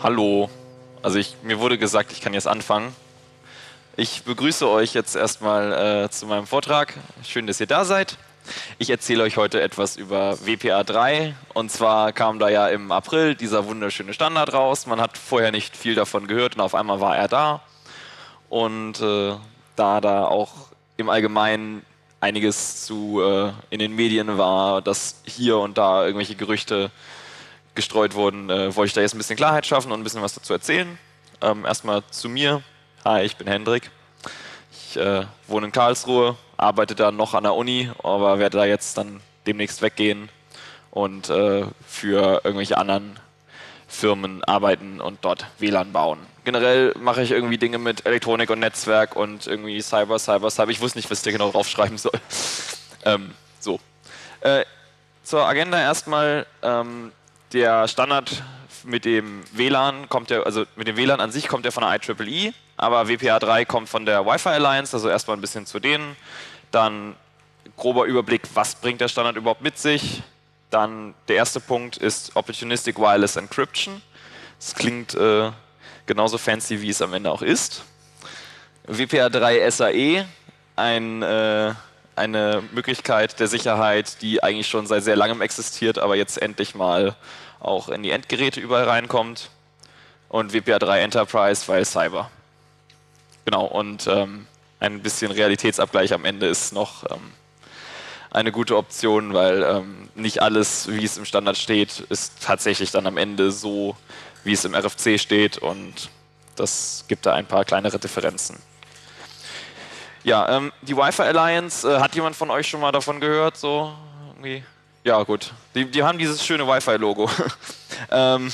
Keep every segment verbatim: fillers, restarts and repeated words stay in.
Hallo. Also ich, mir wurde gesagt, ich kann jetzt anfangen. Ich begrüße euch jetzt erstmal äh, zu meinem Vortrag. Schön, dass ihr da seid. Ich erzähle euch heute etwas über W P A drei. Und zwar kam da ja im April dieser wunderschöne Standard raus. Man hat vorher nicht viel davon gehört und auf einmal war er da. Und äh, da da auch im Allgemeinen einiges zu äh, in den Medien war, dass hier und da irgendwelche Gerüchte gestreut wurden, äh, wollte ich da jetzt ein bisschen Klarheit schaffen und ein bisschen was dazu erzählen. Ähm, erstmal zu mir. Hi, ich bin Hendrik. Ich äh, wohne in Karlsruhe, arbeite da noch an der Uni, aber werde da jetzt dann demnächst weggehen und äh, für irgendwelche anderen Firmen arbeiten und dort W L A N bauen. Generell mache ich irgendwie Dinge mit Elektronik und Netzwerk und irgendwie Cyber, Cyber, Cyber. Ich wusste nicht, was ich da genau draufschreiben soll. ähm, so. Äh, zur Agenda erstmal. Ähm, Der Standard mit dem W L A N kommt ja, also mit dem W L A N an sich kommt ja von der I triple E, aber W P A drei kommt von der Wi-Fi Alliance, also erstmal ein bisschen zu denen. Dann grober Überblick, was bringt der Standard überhaupt mit sich. Dann der erste Punkt ist Opportunistic Wireless Encryption. Das klingt äh, genauso fancy, wie es am Ende auch ist. W P A drei S A E, ein äh, eine Möglichkeit der Sicherheit, die eigentlich schon seit sehr langem existiert, aber jetzt endlich mal auch in die Endgeräte überall reinkommt. Und W P A drei Enterprise, weil Cyber. Genau, und ähm, ein bisschen Realitätsabgleich am Ende ist noch ähm, eine gute Option, weil ähm, nicht alles, wie es im Standard steht, ist tatsächlich dann am Ende so, wie es im R F C steht, und das gibt da ein paar kleinere Differenzen. Ja, ähm, die Wi-Fi Alliance, äh, hat jemand von euch schon mal davon gehört? So irgendwie? Ja, gut. Die, die haben dieses schöne Wi-Fi-Logo. ähm,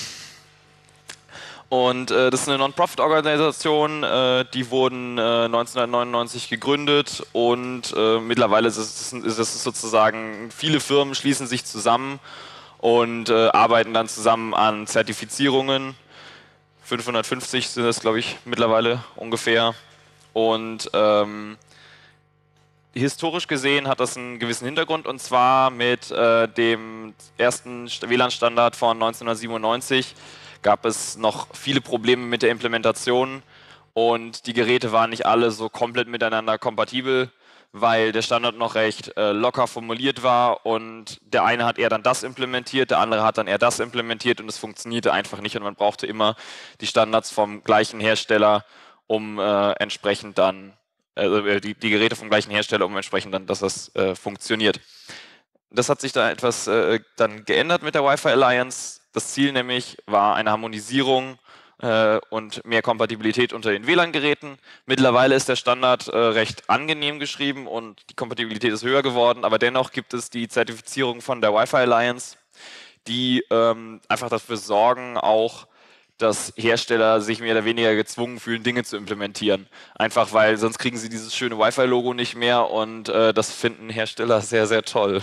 und äh, das ist eine Non-Profit-Organisation, äh, die wurden äh, neunzehnhundertneunundneunzig gegründet und äh, mittlerweile ist es, ist es sozusagen, viele Firmen schließen sich zusammen und äh, arbeiten dann zusammen an Zertifizierungen. fünfhundertfünfzig sind das, glaube ich, mittlerweile ungefähr. Und ähm, historisch gesehen hat das einen gewissen Hintergrund, und zwar mit äh, dem ersten W L A N-Standard von neunzehnhundertsiebenundneunzig gab es noch viele Probleme mit der Implementation und die Geräte waren nicht alle so komplett miteinander kompatibel, weil der Standard noch recht äh, locker formuliert war und der eine hat eher dann das implementiert, der andere hat dann eher das implementiert und es funktionierte einfach nicht und man brauchte immer die Standards vom gleichen Hersteller, um äh, entsprechend dann, äh, die, die Geräte vom gleichen Hersteller, um entsprechend dann, dass das äh, funktioniert. Das hat sich da etwas äh, dann geändert mit der Wi-Fi Alliance. Das Ziel nämlich war eine Harmonisierung äh, und mehr Kompatibilität unter den W L A N-Geräten. Mittlerweile ist der Standard äh, recht angenehm geschrieben und die Kompatibilität ist höher geworden, aber dennoch gibt es die Zertifizierung von der Wi-Fi Alliance, die ähm, einfach dafür sorgen, auch dass Hersteller sich mehr oder weniger gezwungen fühlen, Dinge zu implementieren. Einfach weil sonst kriegen sie dieses schöne Wi-Fi-Logo nicht mehr und äh, das finden Hersteller sehr, sehr toll.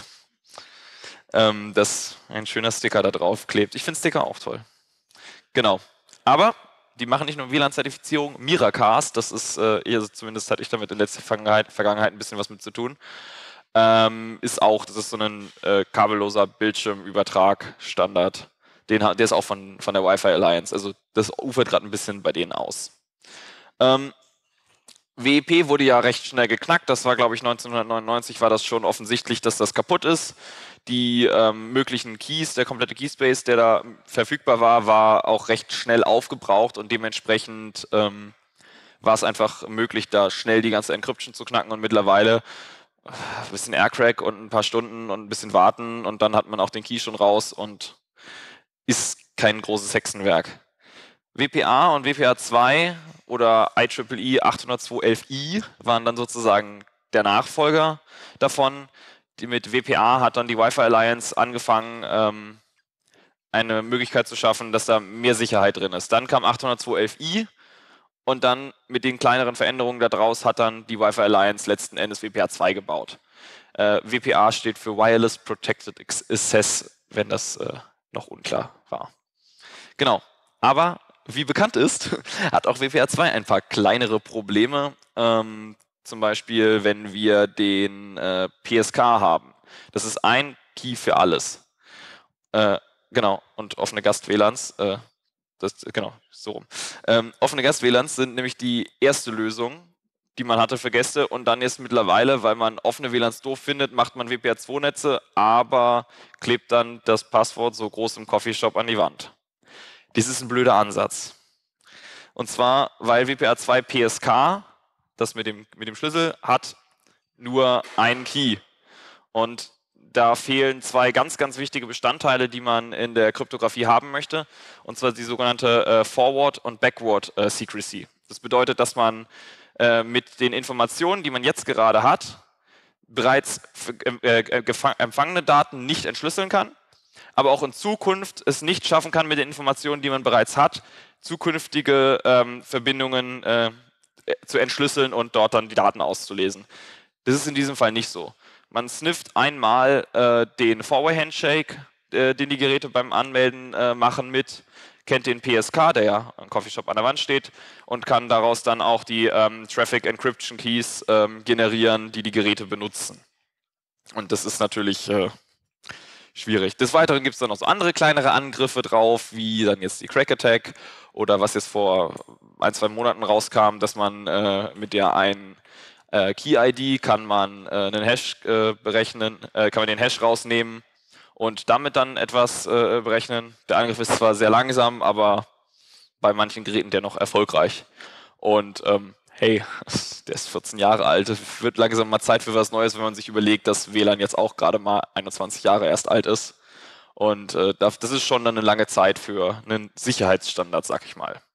Ähm, dass ein schöner Sticker da drauf klebt. Ich finde Sticker auch toll. Genau. Aber die machen nicht nur W L A N-Zertifizierung. Miracast, das ist, äh, also zumindest hatte ich damit in letzter Vergangenheit, Vergangenheit ein bisschen was mit zu tun, ähm, ist auch, das ist so ein äh, kabelloser Bildschirmübertrag-Standard. Den, der ist auch von, von der Wi-Fi Alliance, also das ufert gerade ein bisschen bei denen aus. Ähm, W E P wurde ja recht schnell geknackt, das war, glaube ich, neunzehnhundertneunundneunzig war das schon offensichtlich, dass das kaputt ist. Die ähm, möglichen Keys, der komplette Keyspace, der da verfügbar war, war auch recht schnell aufgebraucht und dementsprechend ähm, war es einfach möglich, da schnell die ganze Encryption zu knacken und mittlerweile ein bisschen Aircrack und ein paar Stunden und ein bisschen warten und dann hat man auch den Key schon raus und ist kein großes Hexenwerk. W P A und W P A zwei oder I triple E achthundertzwei I waren dann sozusagen der Nachfolger davon. Die mit W P A hat dann die Wi-Fi Alliance angefangen, ähm, eine Möglichkeit zu schaffen, dass da mehr Sicherheit drin ist. Dann kam achthundertzwei I und dann mit den kleineren Veränderungen daraus hat dann die Wi-Fi Alliance letzten Endes W P A zwei gebaut. Äh, W P A steht für Wireless Protected Access, wenn das äh, noch unklar war. Genau, aber wie bekannt ist, hat auch W P A zwei ein paar kleinere Probleme. Ähm, zum Beispiel, wenn wir den äh, P S K haben. Das ist ein Key für alles. Äh, genau, und offene Gast-W L A Ns. Äh, das, genau, so rum. Ähm, offene Gast-W L A Ns sind nämlich die erste Lösung, die man hatte für Gäste, und dann jetzt mittlerweile, weil man offene W L A Ns doof findet, macht man W P A zwei Netze, aber klebt dann das Passwort so groß im Coffeeshop an die Wand. Dies ist ein blöder Ansatz. Und zwar, weil W P A zwei P S K, das mit dem, mit dem Schlüssel, hat nur einen Key. Und da fehlen zwei ganz, ganz wichtige Bestandteile, die man in der Kryptographie haben möchte, und zwar die sogenannte äh, Forward- und Backward-Secrecy. Das bedeutet, dass man äh, mit den Informationen, die man jetzt gerade hat, bereits äh, empfangene Daten nicht entschlüsseln kann, aber auch in Zukunft es nicht schaffen kann, mit den Informationen, die man bereits hat, zukünftige ähm, Verbindungen äh, zu entschlüsseln und dort dann die Daten auszulesen. Das ist in diesem Fall nicht so. Man snifft einmal äh, den Four-Way-Handshake, äh, den die Geräte beim Anmelden äh, machen, mit, kennt den P S K, der ja am Coffeeshop an der Wand steht, und kann daraus dann auch die ähm, Traffic Encryption Keys ähm, generieren, die die Geräte benutzen. Und das ist natürlich äh, schwierig. Des Weiteren gibt es dann noch so andere kleinere Angriffe drauf, wie dann jetzt die Crack Attack oder was jetzt vor ein, zwei Monaten rauskam, dass man äh, mit der einen äh, Key-I D kann man äh, einen Hash äh, berechnen, äh, kann man den Hash rausnehmen und damit dann etwas äh, berechnen. Der Angriff ist zwar sehr langsam, aber bei manchen Geräten dennoch erfolgreich. Und ähm, hey, der ist vierzehn Jahre alt, es wird langsam mal Zeit für was Neues, wenn man sich überlegt, dass W L A N jetzt auch gerade mal einundzwanzig Jahre erst alt ist. Und äh, das ist schon dann eine lange Zeit für einen Sicherheitsstandard, sag ich mal.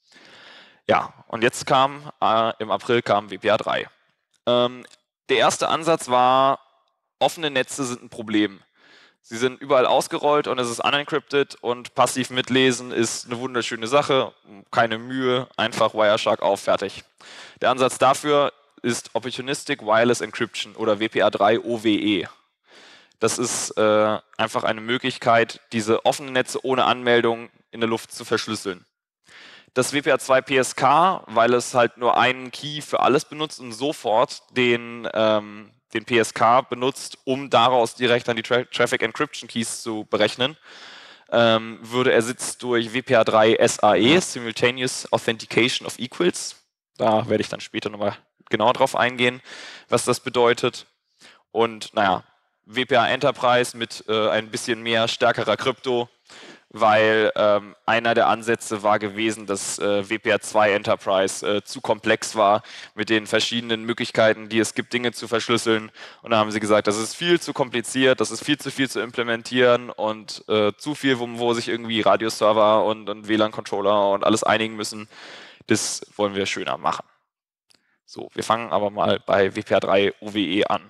Ja, und jetzt kam, äh, im April kam W P A drei. Ähm, der erste Ansatz war, offene Netze sind ein Problem. Sie sind überall ausgerollt und es ist unencrypted, und passiv mitlesen ist eine wunderschöne Sache, keine Mühe, einfach Wireshark auf, fertig. Der Ansatz dafür ist Opportunistic Wireless Encryption oder W P A drei O W E. Das ist äh, einfach eine Möglichkeit, diese offenen Netze ohne Anmeldung in der Luft zu verschlüsseln. Das W P A zwei P S K, weil es halt nur einen Key für alles benutzt und sofort den, ähm, den P S K benutzt, um daraus direkt dann die Tra Traffic Encryption Keys zu berechnen, ähm, würde ersetzt durch W P A drei S A E, Simultaneous Authentication of Equals. Da werde ich dann später nochmal genauer drauf eingehen, was das bedeutet. Und naja, W P A Enterprise mit äh, ein bisschen mehr stärkerer Krypto, weil ähm, einer der Ansätze war gewesen, dass äh, W P A zwei Enterprise äh, zu komplex war mit den verschiedenen Möglichkeiten, die es gibt, Dinge zu verschlüsseln. Und da haben sie gesagt, das ist viel zu kompliziert, das ist viel zu viel zu implementieren und äh, zu viel, wo, wo sich irgendwie Radioserver und, und W L A N-Controller und alles einigen müssen. Das wollen wir schöner machen. So, wir fangen aber mal bei W P A drei O W E an.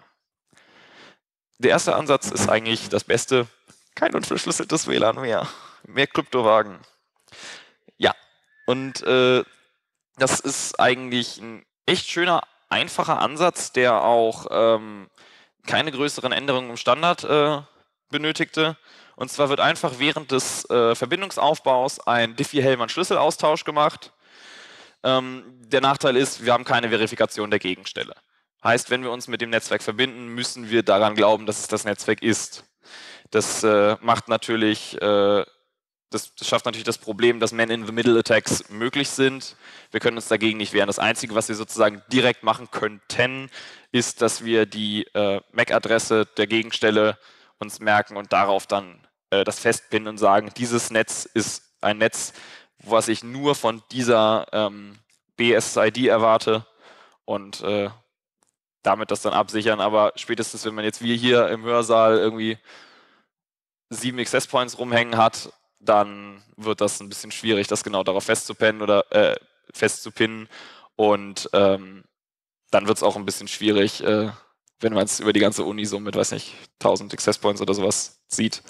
Der erste Ansatz ist eigentlich das Beste. Kein unverschlüsseltes W L A N mehr. Mehr Kryptowagen. Ja, und äh, das ist eigentlich ein echt schöner, einfacher Ansatz, der auch ähm, keine größeren Änderungen im Standard äh, benötigte. Und zwar wird einfach während des äh, Verbindungsaufbaus ein Diffie-Hellman-Schlüsselaustausch gemacht. Ähm, der Nachteil ist, wir haben keine Verifikation der Gegenstelle. Heißt, wenn wir uns mit dem Netzwerk verbinden, müssen wir daran glauben, dass es das Netzwerk ist. Das äh, macht natürlich, äh, das, das schafft natürlich das Problem, dass Man-in-the-Middle-Attacks möglich sind. Wir können uns dagegen nicht wehren. Das Einzige, was wir sozusagen direkt machen könnten, ist, dass wir die äh, M A C-Adresse der Gegenstelle uns merken und darauf dann äh, das festpinnen und sagen, dieses Netz ist ein Netz, was ich nur von dieser ähm, B S I D erwarte, und äh, damit das dann absichern. Aber spätestens, wenn man jetzt wie hier im Hörsaal irgendwie sieben Access Points rumhängen hat, dann wird das ein bisschen schwierig, das genau darauf festzupinnen oder äh, festzupinnen. Und ähm, dann wird es auch ein bisschen schwierig, äh, wenn man es über die ganze Uni so mit, weiß nicht, tausend Access Points oder sowas sieht.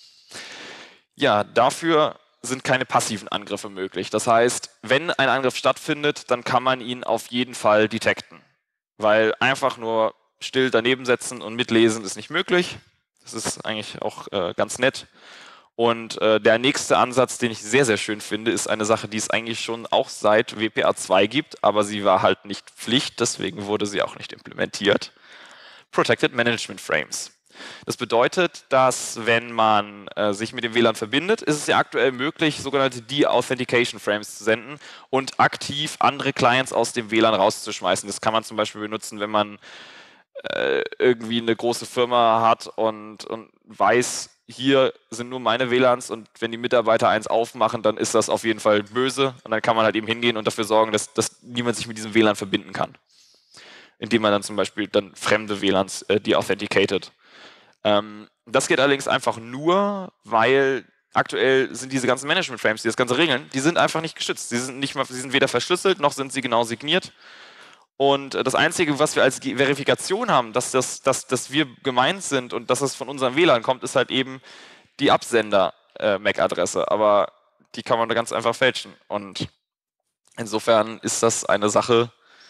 Ja, dafür sind keine passiven Angriffe möglich. Das heißt, wenn ein Angriff stattfindet, dann kann man ihn auf jeden Fall detekten. Weil einfach nur still daneben setzen und mitlesen ist nicht möglich. Das ist eigentlich auch äh, ganz nett. Und äh, der nächste Ansatz, den ich sehr, sehr schön finde, ist eine Sache, die es eigentlich schon auch seit W P A zwei gibt, aber sie war halt nicht Pflicht, deswegen wurde sie auch nicht implementiert. Protected Management Frames. Das bedeutet, dass wenn man äh, sich mit dem W L A N verbindet, ist es ja aktuell möglich, sogenannte De-Authentication Frames zu senden und aktiv andere Clients aus dem W L A N rauszuschmeißen. Das kann man zum Beispiel benutzen, wenn man äh, irgendwie eine große Firma hat und, und weiß, hier sind nur meine W L A Ns und wenn die Mitarbeiter eins aufmachen, dann ist das auf jeden Fall böse und dann kann man halt eben hingehen und dafür sorgen, dass, dass niemand sich mit diesem W L A N verbinden kann. Indem man dann zum Beispiel dann fremde W L A Ns äh, de-authenticated. Ähm, das geht allerdings einfach nur, weil aktuell sind diese ganzen Management-Frames, die das Ganze regeln, die sind einfach nicht geschützt. Sie sind, nicht mal, sie sind weder verschlüsselt, noch sind sie genau signiert. Und das Einzige, was wir als Verifikation haben, dass, das, dass, dass wir gemeint sind und dass es von unserem W L A N kommt, ist halt eben die Absender-M A C-Adresse. Aber die kann man da ganz einfach fälschen. Und insofern ist das eine Sache,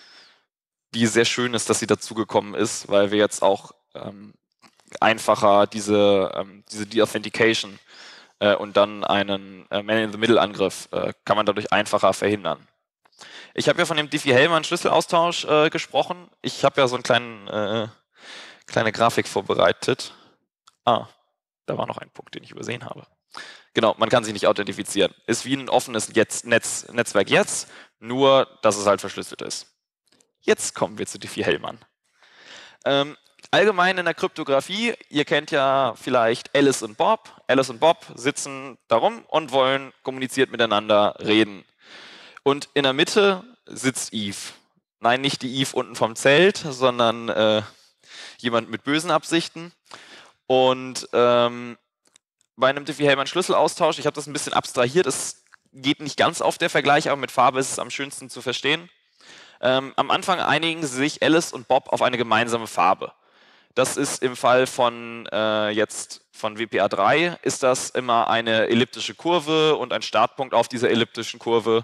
die sehr schön ist, dass sie dazugekommen ist, weil wir jetzt auch ähm, einfacher diese, ähm, diese De-Authentication äh, und dann einen äh, Man-in-the-Middle-Angriff äh, kann man dadurch einfacher verhindern. Ich habe ja von dem Diffie-Hellman-Schlüsselaustausch äh, gesprochen. Ich habe ja so eine kleinen, äh, kleine Grafik vorbereitet. Ah, da war noch ein Punkt, den ich übersehen habe. Genau, man kann sich nicht authentifizieren. Ist wie ein offenes Netz, Netz, Netzwerk jetzt, nur dass es halt verschlüsselt ist. Jetzt kommen wir zu Diffie-Hellman. Ähm, allgemein in der Kryptographie, ihr kennt ja vielleicht Alice und Bob. Alice und Bob sitzen darum und wollen kommuniziert miteinander reden. Und in der Mitte sitzt Eve. Nein, nicht die Eve unten vom Zelt, sondern äh, jemand mit bösen Absichten. Und ähm, bei einem Diffie-Hellman-Schlüsselaustausch, ich habe das ein bisschen abstrahiert, es geht nicht ganz auf der Vergleich, aber mit Farbe ist es am schönsten zu verstehen. Ähm, am Anfang einigen sich Alice und Bob auf eine gemeinsame Farbe. Das ist im Fall von äh, jetzt von W P A drei, ist das immer eine elliptische Kurve und ein Startpunkt auf dieser elliptischen Kurve.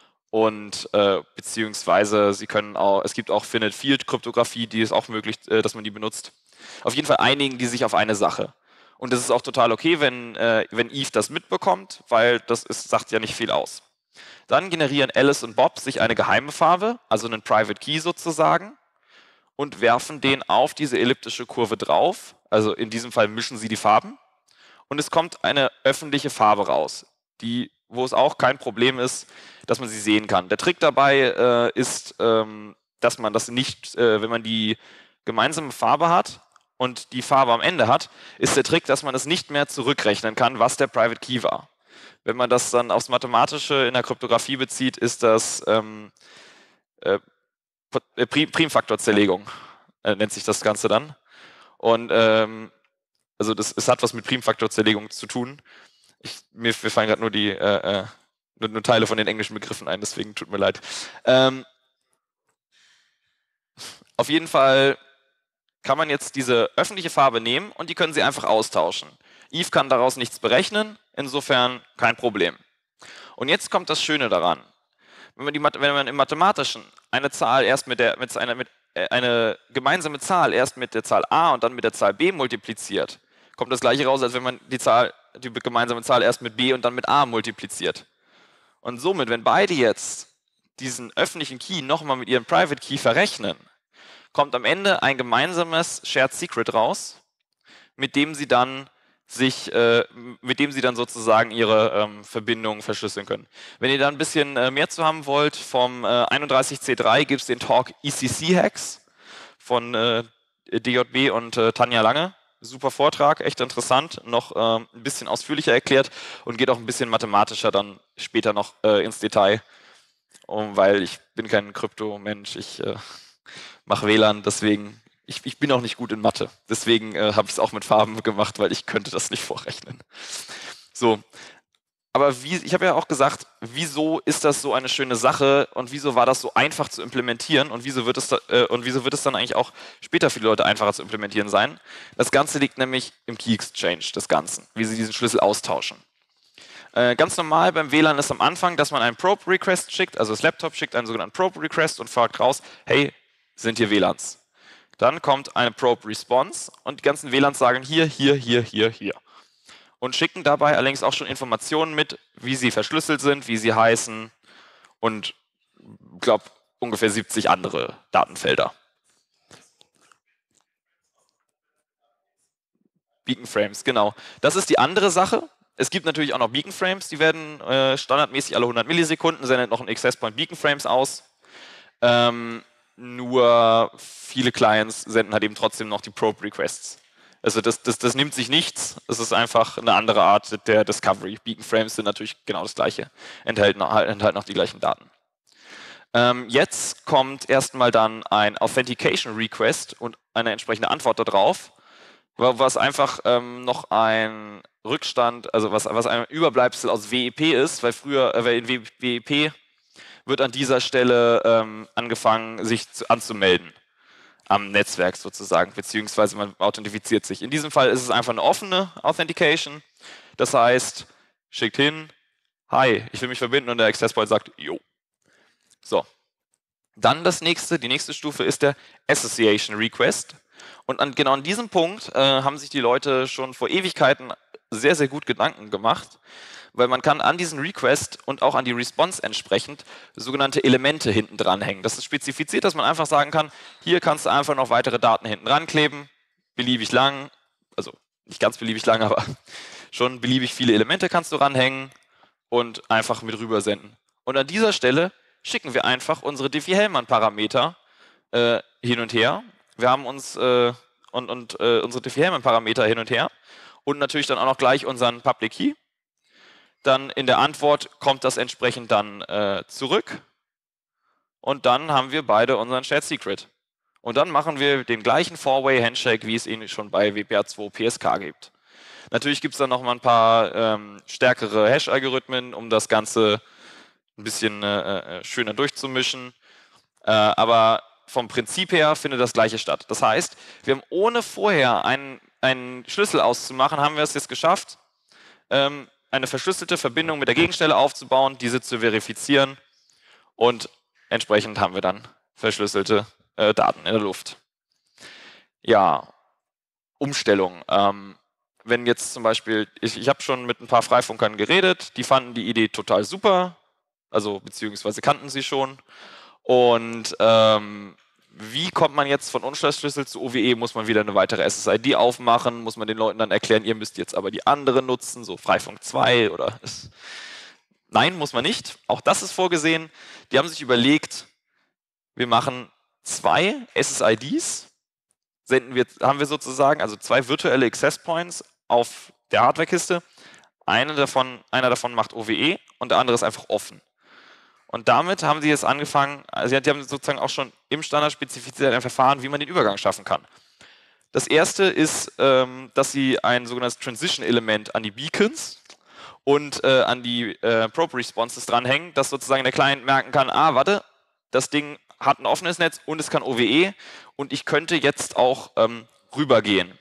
Und äh, beziehungsweise sie können auch, es gibt auch Finite Field Kryptographie, die ist auch möglich, äh, dass man die benutzt. Auf jeden Fall einigen die sich auf eine Sache. Und das ist auch total okay, wenn, äh, wenn Eve das mitbekommt, weil das ist, sagt ja nicht viel aus. Dann generieren Alice und Bob sich eine geheime Farbe, also einen Private Key sozusagen, und werfen den auf diese elliptische Kurve drauf. Also in diesem Fall mischen sie die Farben. Und es kommt eine öffentliche Farbe raus, die, wo es auch kein Problem ist, dass man sie sehen kann. Der Trick dabei äh, ist, ähm, dass man das nicht, äh, wenn man die gemeinsame Farbe hat und die Farbe am Ende hat, ist der Trick, dass man es nicht mehr zurückrechnen kann, was der Private Key war. Wenn man das dann aufs Mathematische in der Kryptographie bezieht, ist das ähm, äh, Primfaktorzerlegung, äh, nennt sich das Ganze dann. Und ähm, also das, es hat was mit Primfaktorzerlegung zu tun. Ich, mir, mir fallen gerade nur die äh, äh, nur, nur Teile von den englischen Begriffen ein, deswegen tut mir leid. Ähm, auf jeden Fall kann man jetzt diese öffentliche Farbe nehmen und die können Sie einfach austauschen. Eve kann daraus nichts berechnen, insofern kein Problem. Und jetzt kommt das Schöne daran. Wenn man, die, wenn man im Mathematischen eine Zahl erst mit der, mit einer, mit, äh, eine gemeinsame Zahl erst mit der Zahl a und dann mit der Zahl b multipliziert, kommt das gleiche raus, als wenn man die, Zahl, die gemeinsame Zahl erst mit b und dann mit a multipliziert. Und somit, wenn beide jetzt diesen öffentlichen Key nochmal mit ihrem Private Key verrechnen, kommt am Ende ein gemeinsames Shared Secret raus, mit dem sie dann sich, äh, mit dem sie dann sozusagen ihre ähm, Verbindungen verschlüsseln können. Wenn ihr da ein bisschen äh, mehr zu haben wollt, vom äh, einunddreißig C drei gibt es den Talk E C C-Hacks von äh, D J B und äh, Tanja Lange. Super Vortrag, echt interessant, noch äh, ein bisschen ausführlicher erklärt und geht auch ein bisschen mathematischer dann später noch äh, ins Detail, um, weil ich bin kein Krypto-Mensch, ich äh, mache W L A N, deswegen, ich, ich bin auch nicht gut in Mathe. Deswegen äh, habe ich es auch mit Farben gemacht, weil ich könnte das nicht vorrechnen. So, aber wie, ich habe ja auch gesagt, wieso ist das so eine schöne Sache und wieso war das so einfach zu implementieren und wieso wird es, da, äh, und wieso wird es dann eigentlich auch später für die Leute einfacher zu implementieren sein? Das Ganze liegt nämlich im Key Exchange des Ganzen, wie sie diesen Schlüssel austauschen. Äh, ganz normal beim W L A N ist am Anfang, dass man einen Probe-Request schickt, also das Laptop schickt einen sogenannten Probe-Request und fragt raus, hey, sind hier W L A Ns? Dann kommt eine Probe-Response und die ganzen W L A Ns sagen hier, hier, hier, hier, hier. Und schicken dabei allerdings auch schon Informationen mit, wie sie verschlüsselt sind, wie sie heißen und, ich glaube, ungefähr siebzig andere Datenfelder. Beacon Frames, genau. Das ist die andere Sache. Es gibt natürlich auch noch Beacon Frames, die werden äh, standardmäßig alle hundert Millisekunden, sendet noch ein Access Point Beacon Frames aus. Ähm, nur viele Clients senden halt eben trotzdem noch die Probe Requests. Also das, das, das nimmt sich nichts, es ist einfach eine andere Art der Discovery. Beacon Frames sind natürlich genau das gleiche, enthalten, enthalten auch die gleichen Daten. Ähm, jetzt kommt erstmal dann ein Authentication Request und eine entsprechende Antwort darauf, was einfach ähm, noch ein Rückstand, also was, was ein Überbleibsel aus W E P ist, weil früher, äh, in W E P wird an dieser Stelle ähm, angefangen, sich zu, anzumelden am Netzwerk sozusagen, beziehungsweise man authentifiziert sich. In diesem Fall ist es einfach eine offene Authentication, das heißt, schickt hin, hi, ich will mich verbinden und der Access Point sagt, jo. So. Dann das nächste, die nächste Stufe ist der Association Request. Und an, genau an diesem Punkt äh, haben sich die Leute schon vor Ewigkeiten sehr, sehr gut Gedanken gemacht, weil man kann an diesen Request und auch an die Response entsprechend sogenannte Elemente hinten dran hängen. Das ist spezifiziert, dass man einfach sagen kann, hier kannst du einfach noch weitere Daten hinten dran kleben, beliebig lang, also nicht ganz beliebig lang, aber schon beliebig viele Elemente kannst du ranhängen und einfach mit rüber senden. Und an dieser Stelle schicken wir einfach unsere Diffie-Hellman-Parameter äh, hin und her. Wir haben uns äh, und, und äh, unsere Diffie-Hellman-Parameter hin und her und natürlich dann auch noch gleich unseren Public Key. Dann in der Antwort kommt das entsprechend dann äh, zurück und dann haben wir beide unseren Shared Secret. Und dann machen wir den gleichen Four-Way-Handshake, wie es ihn schon bei W P A zwei P S K gibt. Natürlich gibt es dann noch mal ein paar ähm, stärkere Hash-Algorithmen, um das Ganze ein bisschen äh, äh, schöner durchzumischen. Äh, aber vom Prinzip her findet das Gleiche statt. Das heißt, wir haben ohne vorher einen, einen Schlüssel auszumachen, haben wir es jetzt geschafft, ähm, eine verschlüsselte Verbindung mit der Gegenstelle aufzubauen, diese zu verifizieren und entsprechend haben wir dann verschlüsselte äh, Daten in der Luft. Ja, Umstellung. Ähm, wenn jetzt zum Beispiel, ich, ich habe schon mit ein paar Freifunkern geredet, die fanden die Idee total super, also beziehungsweise kannten sie schon. Und ähm, wie kommt man jetzt von Unschlüssel zu O W E? Muss man wieder eine weitere S S I D aufmachen? Muss man den Leuten dann erklären, ihr müsst jetzt aber die andere nutzen, so Freifunk zwei oder ist... Nein, muss man nicht. Auch das ist vorgesehen. Die haben sich überlegt, wir machen zwei S S I Ds, senden wir, haben wir sozusagen, also zwei virtuelle Access Points auf der Hardwarekiste. Eine davon, einer davon macht O W E und der andere ist einfach offen. Und damit haben sie jetzt angefangen, also die haben sozusagen auch schon im Standard spezifiziert ein Verfahren, wie man den Übergang schaffen kann. Das erste ist, ähm, dass sie ein sogenanntes Transition-Element an die Beacons und äh, an die äh, Probe Responses dranhängen, dass sozusagen der Client merken kann, ah, warte, das Ding hat ein offenes Netz und es kann O W E und ich könnte jetzt auch ähm, rübergehen.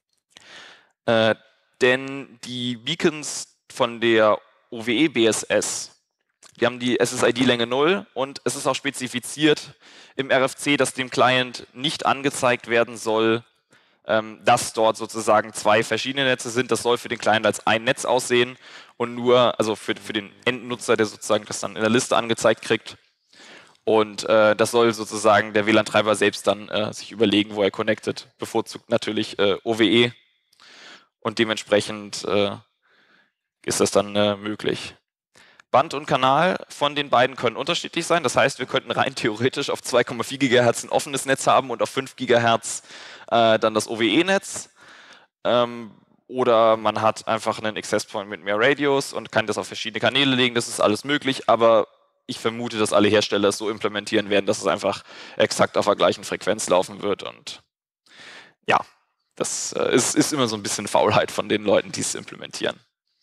Äh, denn die Beacons von der O W E B S S, die haben die S S I D-Länge null und es ist auch spezifiziert im R F C, dass dem Client nicht angezeigt werden soll, ähm, dass dort sozusagen zwei verschiedene Netze sind. Das soll für den Client als ein Netz aussehen und nur, also für, für den Endnutzer, der sozusagen das dann in der Liste angezeigt kriegt. Und äh, das soll sozusagen der W L A N-Treiber selbst dann äh, sich überlegen, wo er connectet. Bevorzugt natürlich äh, O W E und dementsprechend äh, ist das dann äh, möglich. Band und Kanal von den beiden können unterschiedlich sein. Das heißt, wir könnten rein theoretisch auf zwei Komma vier Gigahertz ein offenes Netz haben und auf fünf Gigahertz äh, dann das O W E-Netz. Ähm, oder man hat einfach einen Access Point mit mehr Radius und kann das auf verschiedene Kanäle legen. Das ist alles möglich, aber ich vermute, dass alle Hersteller es so implementieren werden, dass es einfach exakt auf der gleichen Frequenz laufen wird. Und ja, das äh, ist, ist immer so ein bisschen Faulheit von den Leuten, die es implementieren.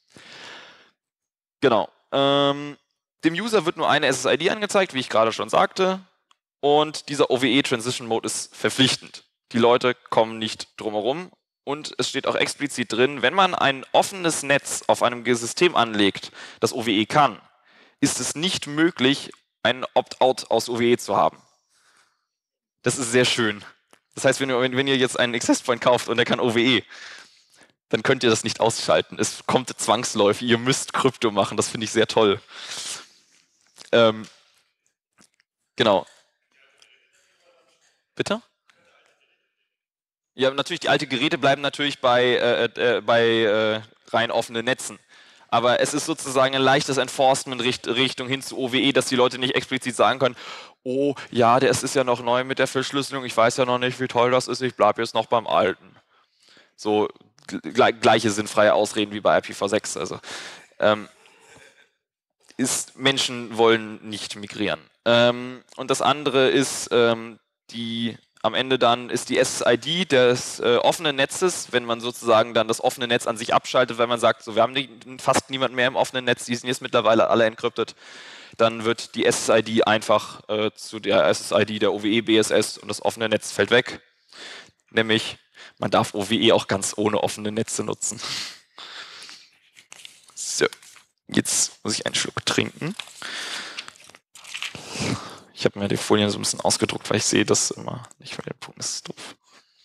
Genau. Ähm, dem User wird nur eine S S I D angezeigt, wie ich gerade schon sagte. Und dieser O W E Transition Mode ist verpflichtend. Die Leute kommen nicht drumherum. Und es steht auch explizit drin, wenn man ein offenes Netz auf einem System anlegt, das O W E kann, ist es nicht möglich, einen Opt-out aus O W E zu haben. Das ist sehr schön. Das heißt, wenn ihr, wenn ihr jetzt einen Access Point kauft und der kann O W E, dann könnt ihr das nicht ausschalten. Es kommt zwangsläufig. Ihr müsst Krypto machen. Das finde ich sehr toll. Ähm, genau. Bitte? Ja, natürlich, die alten Geräte bleiben natürlich bei, äh, äh, bei äh, rein offenen Netzen. Aber es ist sozusagen ein leichtes Enforcement Richt Richtung hin zu O W E, dass die Leute nicht explizit sagen können, oh ja, der ist ja noch neu mit der Verschlüsselung, ich weiß ja noch nicht, wie toll das ist, ich bleibe jetzt noch beim Alten. So gle gleiche sinnfreie Ausreden wie bei I P v sechs. Also ähm, ist, Menschen wollen nicht migrieren. Ähm, und das andere ist ähm, die am Ende dann ist die S S I D des äh, offenen Netzes, wenn man sozusagen dann das offene Netz an sich abschaltet, weil man sagt, so, wir haben nicht, fast niemanden mehr im offenen Netz, die sind jetzt mittlerweile alle encrypted, dann wird die S S I D einfach äh, zu der S S I D der O W E B S S und das offene Netz fällt weg. Nämlich, man darf O W E auch ganz ohne offene Netze nutzen. So, jetzt muss ich einen Schluck trinken. Ich habe mir die Folien so ein bisschen ausgedruckt, weil ich sehe das immer nicht für den Punkt. Das ist doof.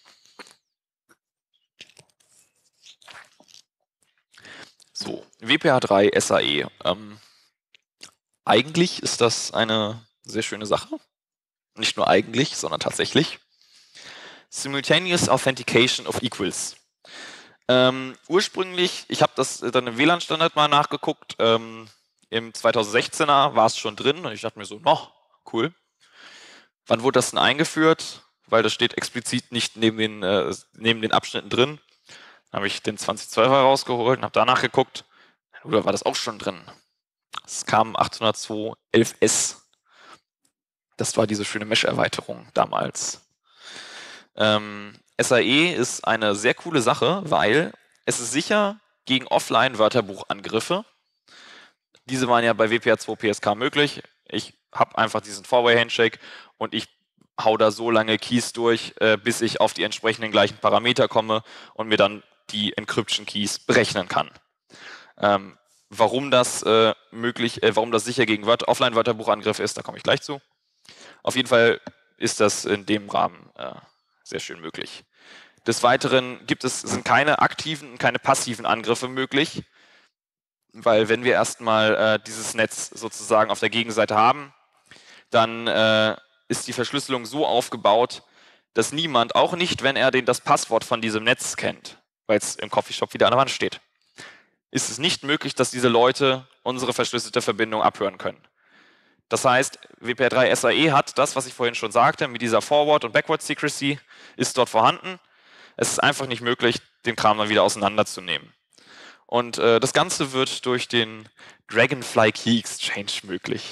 So, W P A drei S A E. Ähm, eigentlich ist das eine sehr schöne Sache. Nicht nur eigentlich, sondern tatsächlich. Simultaneous Authentication of Equals. Ähm, ursprünglich, ich habe das dann im W L A N-Standard mal nachgeguckt, ähm, im zweitausendsechzehner war es schon drin und ich dachte mir so, no, cool. Wann wurde das denn eingeführt? Weil das steht explizit nicht neben den, äh, neben den Abschnitten drin. Dann habe ich den zwanzig zwölfer rausgeholt und habe danach geguckt, oder war das auch schon drin? Es kam achthundertzwei Punkt elf S. Das war diese schöne Mesh-Erweiterung damals. Ähm, S A E ist eine sehr coole Sache, weil es ist sicher gegen Offline-Wörterbuchangriffe. Diese waren ja bei W P A zwei P S K möglich. Ich habe einfach diesen Four-Way-Handshake und ich hau da so lange Keys durch, äh, bis ich auf die entsprechenden gleichen Parameter komme und mir dann die Encryption-Keys berechnen kann. Ähm, warum das äh, möglich, äh, warum das sicher gegen Offline-Wörterbuchangriffe ist, da komme ich gleich zu. Auf jeden Fall ist das in dem Rahmen äh, sehr schön möglich. Des Weiteren gibt es, sind keine aktiven und keine passiven Angriffe möglich, weil wenn wir erstmal äh, dieses Netz sozusagen auf der Gegenseite haben, dann äh, ist die Verschlüsselung so aufgebaut, dass niemand, auch nicht, wenn er den, das Passwort von diesem Netz kennt, weil es im Coffeeshop wieder an der Wand steht, ist es nicht möglich, dass diese Leute unsere verschlüsselte Verbindung abhören können. Das heißt, W P A drei S A E hat das, was ich vorhin schon sagte, mit dieser Forward- und Backward-Secrecy ist dort vorhanden. Es ist einfach nicht möglich, den Kram dann wieder auseinanderzunehmen. Und äh, das Ganze wird durch den Dragonfly Key Exchange möglich.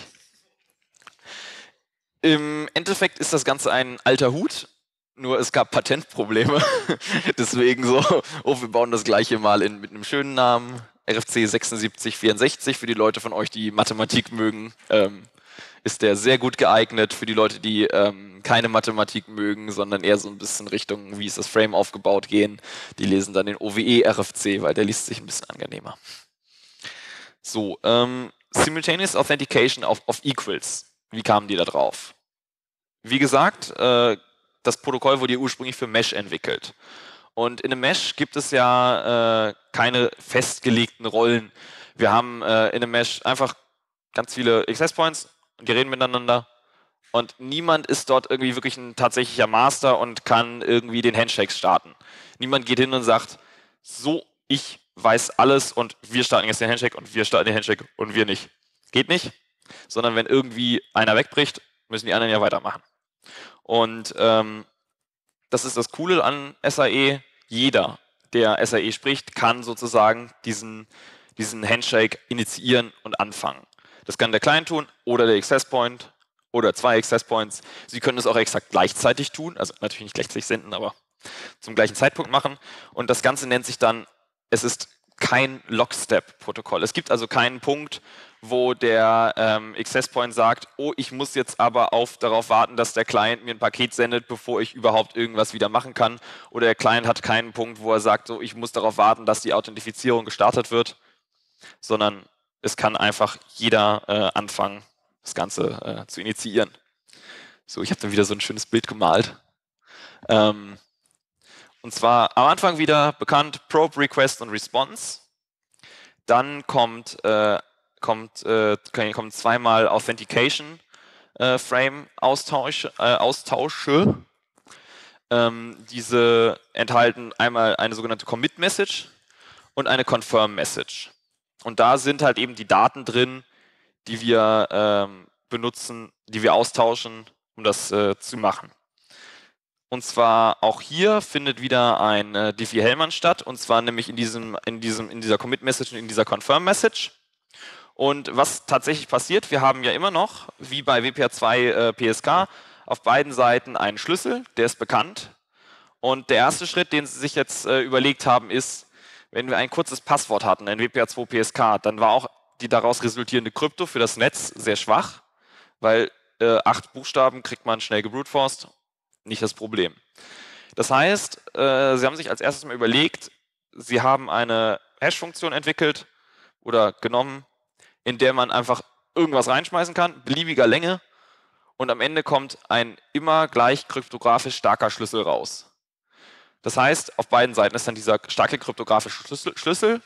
Im Endeffekt ist das Ganze ein alter Hut, nur es gab Patentprobleme. Deswegen so, oh, wir bauen das gleiche mal in, mit einem schönen Namen. R F C sechsundsiebzig vierundsechzig für die Leute von euch, die Mathematik mögen. Ähm, ist der sehr gut geeignet für die Leute, die ähm, keine Mathematik mögen, sondern eher so ein bisschen Richtung, wie ist das Frame aufgebaut, gehen. Die lesen dann den O W E R F C, weil der liest sich ein bisschen angenehmer. So, ähm, Simultaneous Authentication of, of Equals. Wie kamen die da drauf? Wie gesagt, äh, das Protokoll wurde ursprünglich für Mesh entwickelt. Und in einem Mesh gibt es ja äh, keine festgelegten Rollen. Wir haben äh, in einem Mesh einfach ganz viele Access Points und die reden miteinander. Und niemand ist dort irgendwie wirklich ein tatsächlicher Master und kann irgendwie den Handshake starten. Niemand geht hin und sagt, so, ich weiß alles und wir starten jetzt den Handshake und wir starten den Handshake und wir nicht. Geht nicht, sondern wenn irgendwie einer wegbricht, müssen die anderen ja weitermachen. Und ähm, das ist das Coole an S A E. Jeder, der S A E spricht, kann sozusagen diesen, diesen Handshake initiieren und anfangen. Das kann der Client tun oder der Access Point oder zwei Access Points. Sie können es auch exakt gleichzeitig tun, also natürlich nicht gleichzeitig senden, aber zum gleichen Zeitpunkt machen. Und das Ganze nennt sich dann, es ist kein Lockstep-Protokoll. Es gibt also keinen Punkt, wo der ähm, Access Point sagt, oh, ich muss jetzt aber auf, darauf warten, dass der Client mir ein Paket sendet, bevor ich überhaupt irgendwas wieder machen kann. Oder der Client hat keinen Punkt, wo er sagt, so, ich muss darauf warten, dass die Authentifizierung gestartet wird, sondern es kann einfach jeder äh, anfangen, das Ganze äh, zu initiieren. So, ich habe dann wieder so ein schönes Bild gemalt. Ähm, und zwar am Anfang wieder bekannt Probe, Request und Response. Dann kommt, äh, kommt, äh, kommt zweimal Authentication äh, Frame Austausche, äh, Austausche. Ähm, diese enthalten einmal eine sogenannte Commit-Message und eine Confirm-Message. Und da sind halt eben die Daten drin, die wir ähm, benutzen, die wir austauschen, um das äh, zu machen. Und zwar auch hier findet wieder ein äh, Diffie-Hellman statt, und zwar nämlich in, diesem, in, diesem, in dieser Commit-Message und in dieser Confirm-Message. Und was tatsächlich passiert, wir haben ja immer noch, wie bei W P A zwei äh, P S K, auf beiden Seiten einen Schlüssel, der ist bekannt. Und der erste Schritt, den Sie sich jetzt äh, überlegt haben, ist, wenn wir ein kurzes Passwort hatten, ein W P A zwei P S K, dann war auch die daraus resultierende Krypto für das Netz sehr schwach, weil äh, acht Buchstaben kriegt man schnell gebruteforced, nicht das Problem. Das heißt, äh, Sie haben sich als erstes mal überlegt, Sie haben eine Hash-Funktion entwickelt oder genommen, in der man einfach irgendwas reinschmeißen kann, beliebiger Länge, und am Ende kommt ein immer gleich kryptografisch starker Schlüssel raus. Das heißt, auf beiden Seiten ist dann dieser starke kryptografische Schlüssel, Schlüssel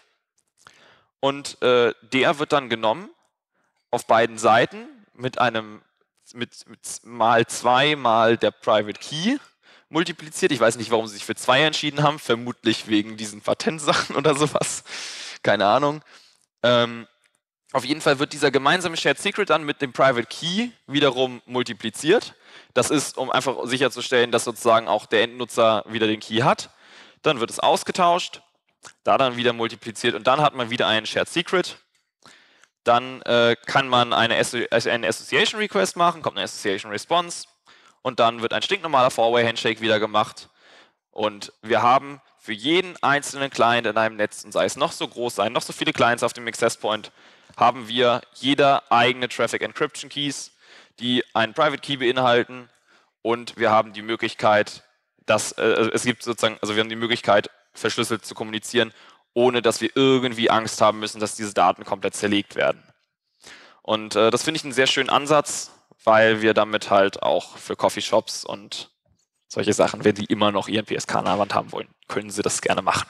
und äh, der wird dann genommen auf beiden Seiten mit einem mit, mit mal zwei mal der Private Key multipliziert. Ich weiß nicht, warum sie sich für zwei entschieden haben, vermutlich wegen diesen Patentsachen oder sowas. Keine Ahnung. Ähm, auf jeden Fall wird dieser gemeinsame Shared Secret dann mit dem Private Key wiederum multipliziert. Das ist, um einfach sicherzustellen, dass sozusagen auch der Endnutzer wieder den Key hat. Dann wird es ausgetauscht, da dann wieder multipliziert und dann hat man wieder einen Shared Secret. Dann äh, kann man eine, eine Association Request machen, kommt eine Association Response und dann wird ein stinknormaler Four-Way-Handshake wieder gemacht. Und wir haben für jeden einzelnen Client in einem Netz, und sei es noch so groß sein, noch so viele Clients auf dem Access Point, haben wir jeder eigene Traffic Encryption Keys, die einen Private Key beinhalten, und wir haben die Möglichkeit, dass äh, es gibt sozusagen, also wir haben die Möglichkeit, verschlüsselt zu kommunizieren, ohne dass wir irgendwie Angst haben müssen, dass diese Daten komplett zerlegt werden. Und äh, das finde ich einen sehr schönen Ansatz, weil wir damit halt auch für Coffeeshops und solche Sachen, wenn sie immer noch ihren P S K-Nahwand haben wollen, können sie das gerne machen.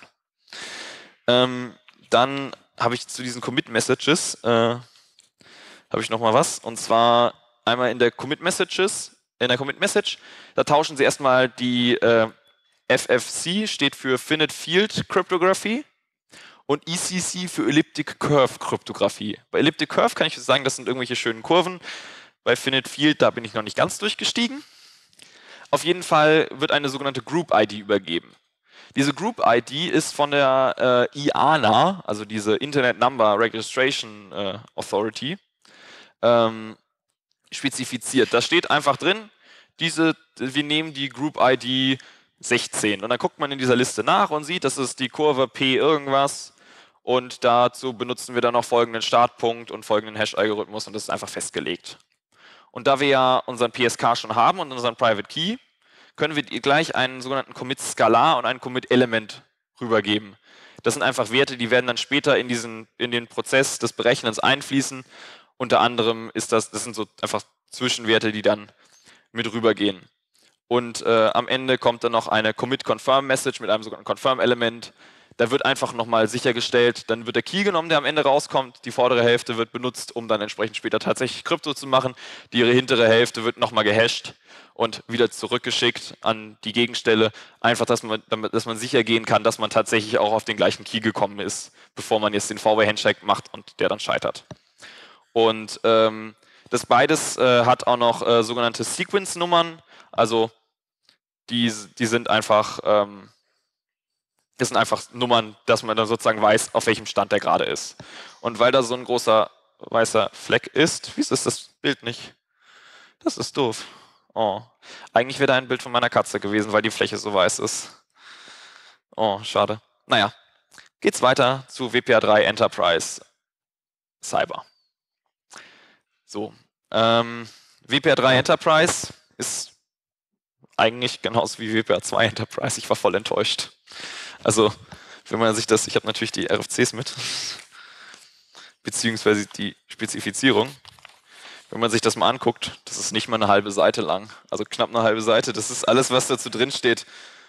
Ähm, dann habe ich zu diesen Commit-Messages äh, habe ich noch mal was, und zwar einmal in der Commit-Messages, in der Commit-Message, da tauschen sie erstmal die äh, F F C, steht für Finite Field Cryptography, und E C C für Elliptic Curve Kryptographie. Bei Elliptic Curve kann ich sagen, das sind irgendwelche schönen Kurven. Bei Finite Field, da bin ich noch nicht ganz durchgestiegen. Auf jeden Fall wird eine sogenannte Group I D übergeben. Diese Group I D ist von der äh, I A N A, also diese Internet Number Registration äh, Authority, ähm, spezifiziert. Da steht einfach drin, diese, wir nehmen die Group I D sechzehn. Und dann guckt man in dieser Liste nach und sieht, das ist die Kurve P irgendwas. Und dazu benutzen wir dann noch folgenden Startpunkt und folgenden Hash-Algorithmus, und das ist einfach festgelegt. Und da wir ja unseren P S K schon haben und unseren Private Key, können wir gleich einen sogenannten Commit-Skalar und einen Commit-Element rübergeben. Das sind einfach Werte, die werden dann später in, diesen, in den Prozess des Berechnens einfließen. Unter anderem ist das, das sind so einfach Zwischenwerte, die dann mit rübergehen. Und äh, am Ende kommt dann noch eine Commit-Confirm-Message mit einem sogenannten Confirm-Element. Da wird einfach nochmal sichergestellt, dann wird der Key genommen, der am Ende rauskommt. Die vordere Hälfte wird benutzt, um dann entsprechend später tatsächlich Krypto zu machen. Die hintere Hälfte wird nochmal gehasht und wieder zurückgeschickt an die Gegenstelle. Einfach, dass man, damit, dass man sicher gehen kann, dass man tatsächlich auch auf den gleichen Key gekommen ist, bevor man jetzt den Four-Way-Handshake macht und der dann scheitert. Und ähm, das beides äh, hat auch noch äh, sogenannte Sequence-Nummern. Also die, die sind einfach... Ähm, Das sind einfach Nummern, dass man dann sozusagen weiß, auf welchem Stand der gerade ist. Und weil da so ein großer weißer Fleck ist, wieso ist das Bild nicht? Das ist doof. Oh. Eigentlich wäre da ein Bild von meiner Katze gewesen, weil die Fläche so weiß ist. Oh, schade. Naja, geht's weiter zu W P A drei Enterprise Cyber. So, ähm, W P A drei Enterprise ist eigentlich genauso wie W P A zwei Enterprise. Ich war voll enttäuscht. Also, wenn man sich das, ich habe natürlich die R F Cs mit, beziehungsweise die Spezifizierung. Wenn man sich das mal anguckt, das ist nicht mal eine halbe Seite lang, also knapp eine halbe Seite, das ist alles, was dazu drin steht.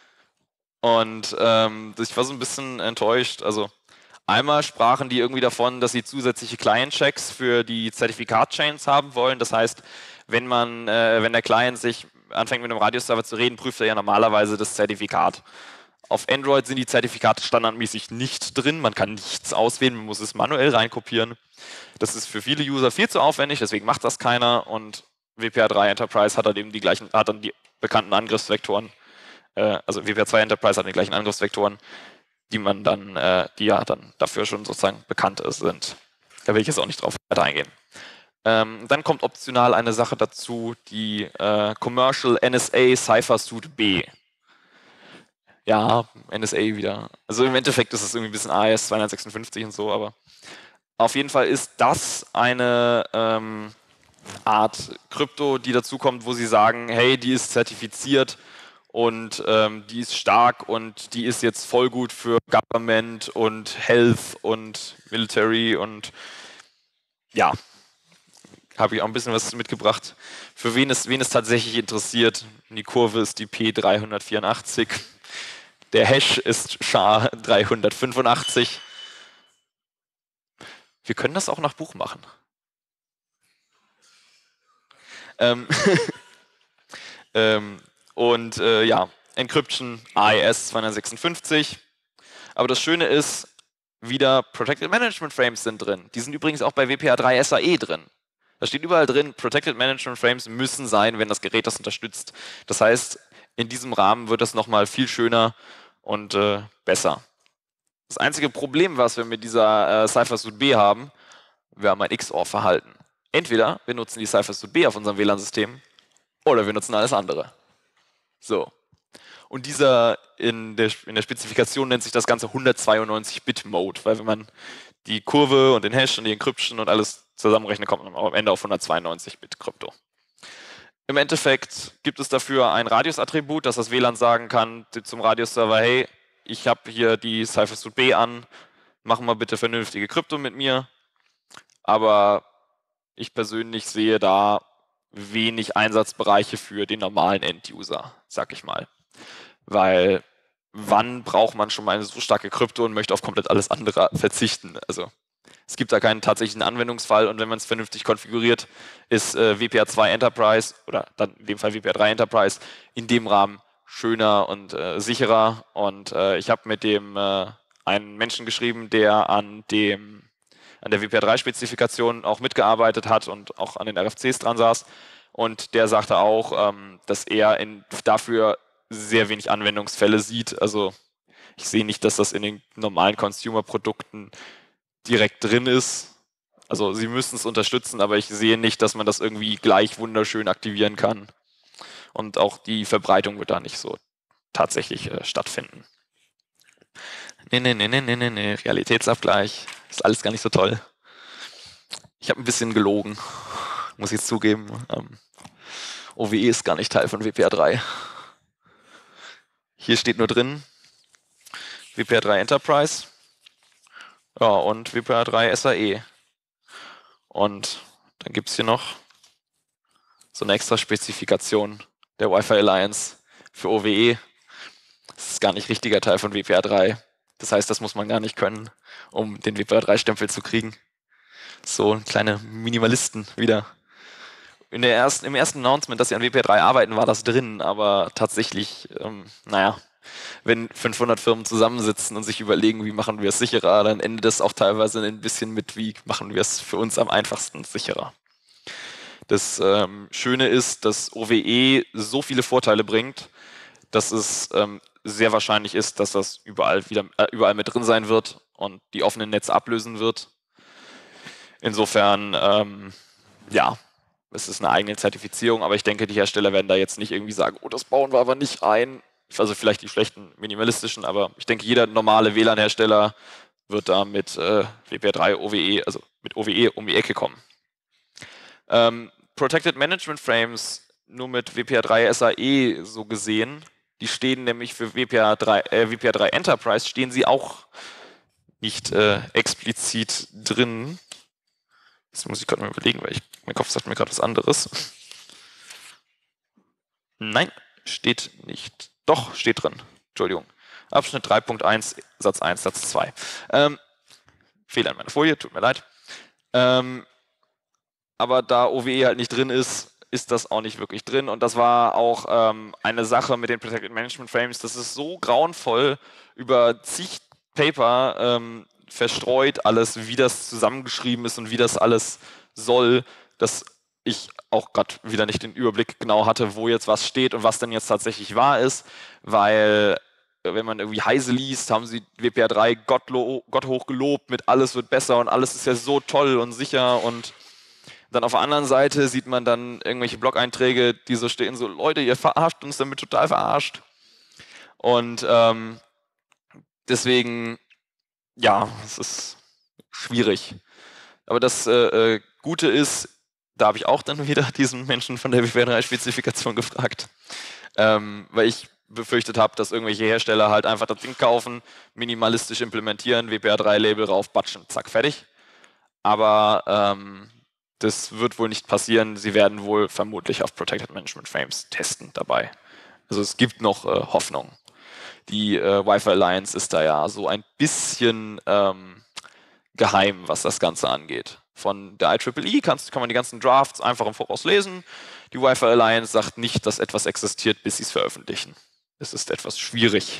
Und ähm, ich war so ein bisschen enttäuscht. Also, einmal sprachen die irgendwie davon, dass sie zusätzliche Client-Checks für die Zertifikat-Chains haben wollen. Das heißt, wenn man, äh, wenn der Client sich anfängt mit einem Radioserver zu reden, prüft er ja normalerweise das Zertifikat. Auf Android sind die Zertifikate standardmäßig nicht drin, man kann nichts auswählen, man muss es manuell reinkopieren. Das ist für viele User viel zu aufwendig, deswegen macht das keiner und W P A drei Enterprise hat dann eben die gleichen, hat dann die bekannten Angriffsvektoren, äh, also W P A zwei Enterprise hat die gleichen Angriffsvektoren, die man dann, äh, die ja dann dafür schon sozusagen bekannt sind. Da will ich jetzt auch nicht drauf weiter eingehen. Ähm, dann kommt optional eine Sache dazu, die äh, Commercial N S A Cypher Suite B. Ja, N S A wieder. Also im Endeffekt ist es irgendwie ein bisschen A E S zweihundertsechsundfünfzig und so, aber auf jeden Fall ist das eine ähm, Art Krypto, die dazukommt, wo sie sagen, hey, die ist zertifiziert und ähm, die ist stark und die ist jetzt voll gut für Government und Health und Military und ja, habe ich auch ein bisschen was mitgebracht. Für wen es, wen es tatsächlich interessiert, die Kurve ist die P dreihundertvierundachtzig, der Hash ist S H A dreihundertfünfundachtzig. Wir können das auch nach Buch machen. Ähm, ähm, und äh, ja, Encryption A E S zweihundertsechsundfünfzig. Aber das Schöne ist, wieder Protected Management Frames sind drin. Die sind übrigens auch bei W P A drei S A E drin. Da steht überall drin, Protected Management Frames müssen sein, wenn das Gerät das unterstützt. Das heißt, in diesem Rahmen wird das nochmal viel schöner und äh, besser. Das einzige Problem, was wir mit dieser äh, Cypher Suite B haben, wir haben ein X O R-Verhalten. Entweder wir nutzen die Cypher Suite B auf unserem W L A N-System oder wir nutzen alles andere. So. Und dieser in der, in der Spezifikation nennt sich das Ganze hundertzweiundneunzig Bit Mode, weil wenn man die Kurve und den Hash und die Encryption und alles zusammenrechnet, kommt man am Ende auf hundertzweiundneunzig Bit Krypto. Im Endeffekt gibt es dafür ein Radius-Attribut, dass das W L A N sagen kann zum Radius-Server, hey, ich habe hier die Cypher Suite B an, mach mal bitte vernünftige Krypto mit mir. Aber ich persönlich sehe da wenig Einsatzbereiche für den normalen End-User, sag ich mal. Weil wann braucht man schon mal eine so starke Krypto und möchte auf komplett alles andere verzichten? Also es gibt da keinen tatsächlichen Anwendungsfall und wenn man es vernünftig konfiguriert, ist äh, W P A zwei Enterprise oder dann in dem Fall W P A drei Enterprise in dem Rahmen schöner und äh, sicherer. Und äh, ich habe mit dem äh, einen Menschen geschrieben, der an dem an der W P A drei Spezifikation auch mitgearbeitet hat und auch an den R F Cs dran saß. Und der sagte auch, ähm, dass er in, dafür sehr wenig Anwendungsfälle sieht. Also ich sehe nicht, dass das in den normalen Consumer-Produkten direkt drin ist. Also sie müssen es unterstützen, aber ich sehe nicht, dass man das irgendwie gleich wunderschön aktivieren kann. Und auch die Verbreitung wird da nicht so tatsächlich äh, stattfinden. Nee, nee, nee, nee, nee, nee, Realitätsabgleich. Ist alles gar nicht so toll. Ich habe ein bisschen gelogen, muss ich jetzt zugeben. Ähm, O W E ist gar nicht Teil von W P A drei. Hier steht nur drin W P A drei Enterprise, ja, und W P A drei S A E. Und dann gibt es hier noch so eine extra Spezifikation der Wi-Fi Alliance für O W E. Das ist gar nicht richtiger Teil von W P A drei. Das heißt, das muss man gar nicht können, um den W P A drei Stempel zu kriegen. So kleine Minimalisten wieder. In der ersten, Im ersten Announcement, dass sie an W P A drei arbeiten, war das drin, aber tatsächlich, ähm, naja, wenn fünfhundert Firmen zusammensitzen und sich überlegen, wie machen wir es sicherer, dann endet das auch teilweise ein bisschen mit, wie machen wir es für uns am einfachsten sicherer. Das ähm, Schöne ist, dass O W E so viele Vorteile bringt, dass es ähm, sehr wahrscheinlich ist, dass das überall, wieder, äh, überall mit drin sein wird und die offenen Netze ablösen wird. Insofern, ähm, ja, es ist eine eigene Zertifizierung, aber ich denke, die Hersteller werden da jetzt nicht irgendwie sagen, oh, das bauen wir aber nicht ein. Also vielleicht die schlechten minimalistischen, aber ich denke, jeder normale W L A N-Hersteller wird da mit äh, W P A drei O W E, also mit O W E um die Ecke kommen. Ähm, Protected Management Frames nur mit W P A drei S A E so gesehen, die stehen nämlich für W P A drei, äh, W P A drei Enterprise, stehen sie auch nicht äh, explizit drin. Jetzt muss ich gerade mal überlegen, weil ich, mein Kopf sagt mir gerade was anderes. Nein, steht nicht. Doch, steht drin. Entschuldigung. Abschnitt drei Punkt eins, Satz eins, Satz zwei. Ähm, Fehler in meiner Folie, tut mir leid. Ähm, aber da O W E halt nicht drin ist, ist das auch nicht wirklich drin. Und das war auch ähm, eine Sache mit den Protected Management Frames. Das ist so grauenvoll über zig Paper ähm, verstreut alles, wie das zusammengeschrieben ist und wie das alles soll, dass ich auch gerade wieder nicht den Überblick genau hatte, wo jetzt was steht und was denn jetzt tatsächlich wahr ist, weil wenn man irgendwie Heise liest, haben sie W P A drei Gott, Gott hoch gelobt mit alles wird besser und alles ist ja so toll und sicher, und dann auf der anderen Seite sieht man dann irgendwelche Blog-Einträge, die so stehen, so Leute, ihr verarscht uns damit total verarscht. Und ähm, deswegen, ja, es ist schwierig. Aber das äh, äh, Gute ist, da habe ich auch dann wieder diesen Menschen von der W P A drei Spezifikation gefragt, ähm, weil ich befürchtet habe, dass irgendwelche Hersteller halt einfach das Ding kaufen, minimalistisch implementieren, W P A drei Label rauf, batschen, zack, fertig. Aber ähm, das wird wohl nicht passieren. Sie werden wohl vermutlich auf Protected Management Frames testen dabei. Also es gibt noch äh, Hoffnung. Die äh, Wi-Fi Alliance ist da ja so ein bisschen ähm, geheim, was das Ganze angeht. Von der I triple E kannst, kann man die ganzen Drafts einfach im Voraus lesen. Die Wi-Fi Alliance sagt nicht, dass etwas existiert, bis sie es veröffentlichen. Es ist etwas schwierig.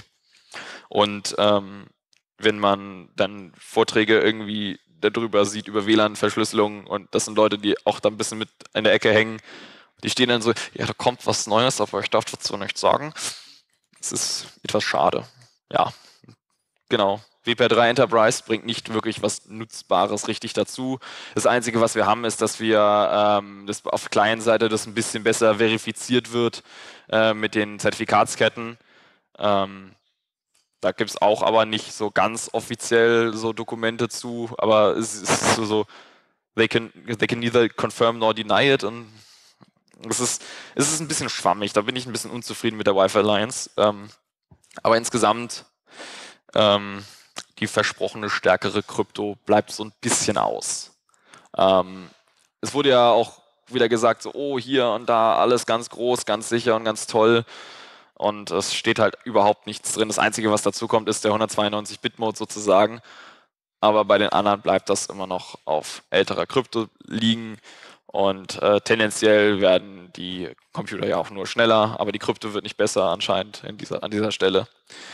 Und ähm, wenn man dann Vorträge irgendwie darüber sieht, über W L A N-Verschlüsselung, und das sind Leute, die auch da ein bisschen mit in der Ecke hängen, die stehen dann so, ja, da kommt was Neues, aber ich darf dazu nichts sagen. Es ist etwas schade. Ja, genau. W P A drei Enterprise bringt nicht wirklich was Nutzbares richtig dazu. Das Einzige, was wir haben, ist, dass wir ähm, das auf Client-Seite das ein bisschen besser verifiziert wird äh, mit den Zertifikatsketten. Ähm, da gibt es auch aber nicht so ganz offiziell so Dokumente zu, aber es ist so, so they can, they can neither confirm nor deny it, und es ist, es ist ein bisschen schwammig, da bin ich ein bisschen unzufrieden mit der Wi-Fi Alliance. Ähm, aber insgesamt ähm, die versprochene stärkere Krypto bleibt so ein bisschen aus. Ähm, es wurde ja auch wieder gesagt, so, oh, hier und da alles ganz groß, ganz sicher und ganz toll. Und es steht halt überhaupt nichts drin. Das Einzige, was dazu kommt, ist der hundertzweiundneunzig-Bit-Mode sozusagen. Aber bei den anderen bleibt das immer noch auf älterer Krypto liegen. Und äh, tendenziell werden die Computer ja auch nur schneller, aber die Krypto wird nicht besser anscheinend in dieser, an dieser Stelle.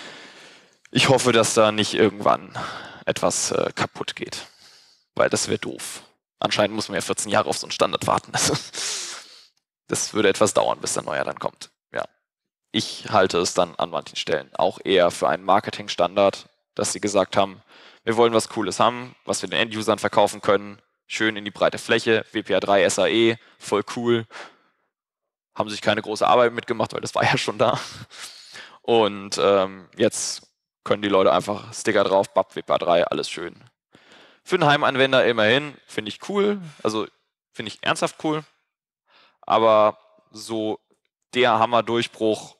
Ich hoffe, dass da nicht irgendwann etwas äh, kaputt geht, weil das wäre doof. Anscheinend muss man ja vierzehn Jahre auf so einen Standard warten. Das würde etwas dauern, bis der neue dann kommt. Ja. Ich halte es dann an manchen Stellen auch eher für einen Marketingstandard, dass sie gesagt haben, wir wollen was Cooles haben, was wir den Endusern verkaufen können, schön in die breite Fläche, W P A drei S A E, voll cool. Haben sich keine große Arbeit mitgemacht, weil das war ja schon da. Und ähm, jetzt können die Leute einfach Sticker drauf, bap, W P A drei, alles schön. Für einen Heimanwender immerhin, finde ich cool, also finde ich ernsthaft cool, aber so der Hammerdurchbruch,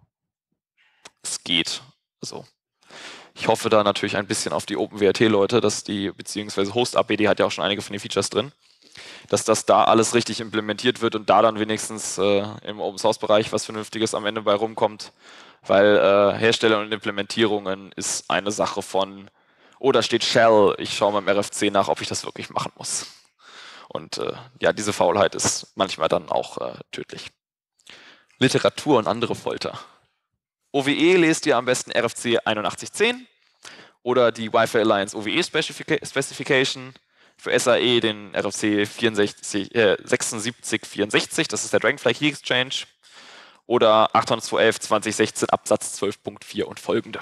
es geht. Also ich hoffe da natürlich ein bisschen auf die OpenWrt-Leute, dass die, beziehungsweise Host-A P, die hat ja auch schon einige von den Features drin, dass das da alles richtig implementiert wird und da dann wenigstens äh, im Open-Source-Bereich was Vernünftiges am Ende bei rumkommt, weil äh, Hersteller und Implementierungen ist eine Sache von, oh, da steht Shell, ich schaue mal im R F C nach, ob ich das wirklich machen muss. Und äh, ja, diese Faulheit ist manchmal dann auch äh, tödlich. Literatur und andere Folter. O W E lest ihr am besten R F C einundachtzig zehn oder die Wi-Fi Alliance O W E Specification, für S A E den R F C vierundsechzig, äh, sechsundsiebzig vierundsechzig, das ist der Dragonfly Key Exchange, oder achthundertzwölf zwanzig sechzehn Absatz zwölf Punkt vier und folgende.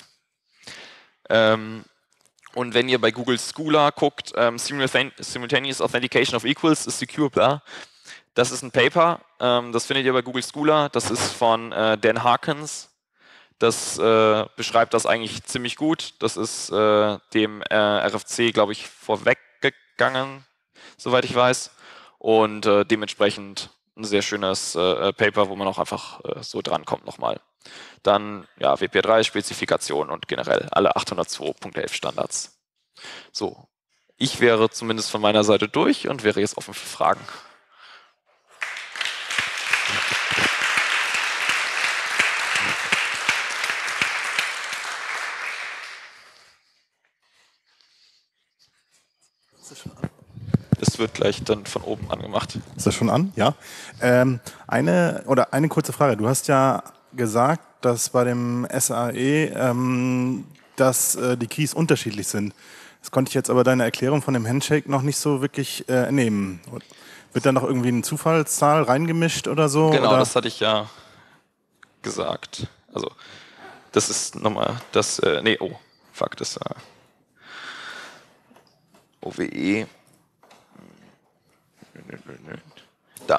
Ähm, und wenn ihr bei Google Scholar guckt, ähm, Simultaneous Authentication of Equals is secure, bla. Das ist ein Paper, ähm, das findet ihr bei Google Scholar, das ist von äh, Dan Harkins. Das äh, beschreibt das eigentlich ziemlich gut. Das ist äh, dem äh, R F C, glaube ich, vorweggegangen, soweit ich weiß. Und äh, dementsprechend ein sehr schönes äh, Paper, wo man auch einfach äh, so drankommt nochmal. Dann ja, W P A drei Spezifikation und generell alle achthundertzwei Punkt elf Standards. So, ich wäre zumindest von meiner Seite durch und wäre jetzt offen für Fragen. Das das wird gleich dann von oben angemacht. Ist das schon an? Ja. Ähm, eine oder eine kurze Frage. Du hast ja gesagt, dass bei dem S A E ähm, dass äh, die Keys unterschiedlich sind. Das konnte ich jetzt aber deine Erklärung von dem Handshake noch nicht so wirklich äh, entnehmen. Wird da noch irgendwie eine Zufallszahl reingemischt oder so? Genau, oder? das hatte ich ja gesagt. Also, das ist nochmal das, äh, nee, oh, fuck, das äh, O W E. Da.